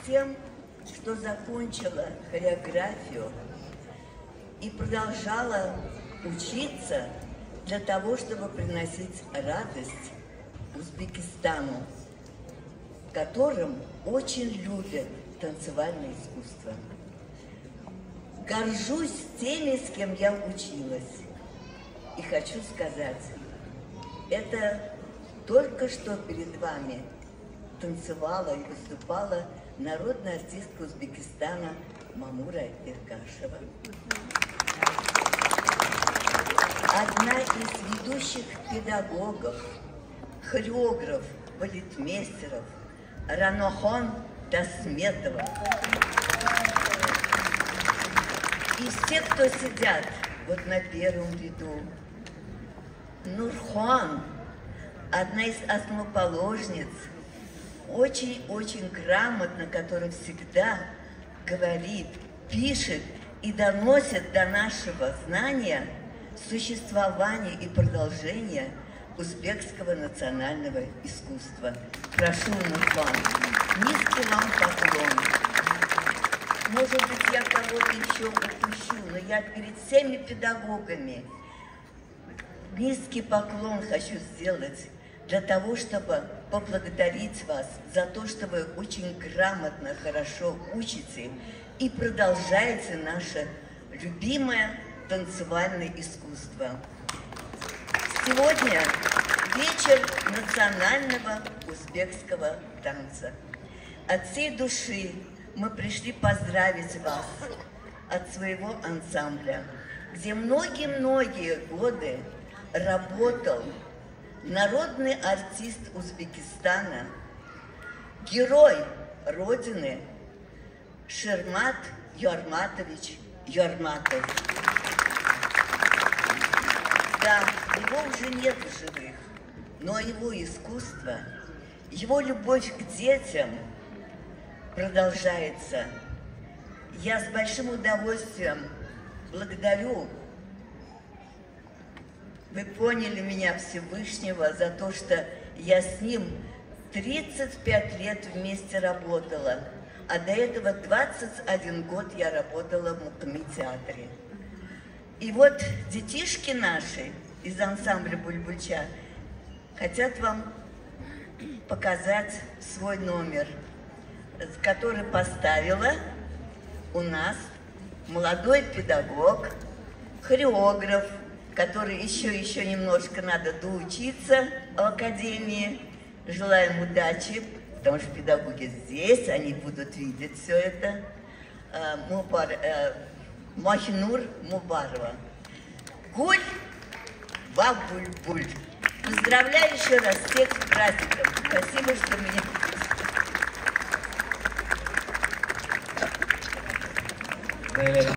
тем, что закончила хореографию и продолжала учиться для того, чтобы приносить радость Узбекистану, которым очень любят танцевальное искусство. Горжусь теми, с кем я училась. И хочу сказать, это только что перед вами танцевала и выступала народная артистка Узбекистана Мамура Эргашева. Одна из ведущих педагогов, хореограф, балетмейстеров Ранохон Тасметова. И все, кто сидят вот на первом ряду, Нурхан, одна из основоположниц, очень-очень грамотно, которая всегда говорит, пишет и доносит до нашего знания существование и продолжение узбекского национального искусства. Прошу, Нурхан, низкий вам поклон. Может быть, я кого-то еще упущу, но я перед всеми педагогами низкий поклон хочу сделать для того, чтобы поблагодарить вас за то, что вы очень грамотно, хорошо учите и продолжаете наше любимое танцевальное искусство. Сегодня вечер национального узбекского танца. От всей души мы пришли поздравить вас от своего ансамбля, где многие-многие годы работал народный артист Узбекистана, герой Родины Шермат Ярматович Ярматов. Да, его уже нет в живых, но его искусство, его любовь к детям продолжается. Я с большим удовольствием благодарю, вы поняли меня, Всевышнего, за то, что я с ним 35 лет вместе работала, а до этого 21 год я работала в Муками-театре. И вот детишки наши из ансамбля Бульбульча хотят вам показать свой номер, который поставила у нас молодой педагог, хореограф, который еще немножко надо доучиться в академии. Желаем удачи, потому что педагоги здесь, они будут видеть все это. Махинур Мубарова. Гуль Бабуль-буль. Поздравляю еще раз всех с праздником. Спасибо, что меня